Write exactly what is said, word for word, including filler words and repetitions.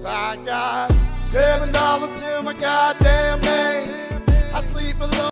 'cause I got seven dollars to my goddamn name.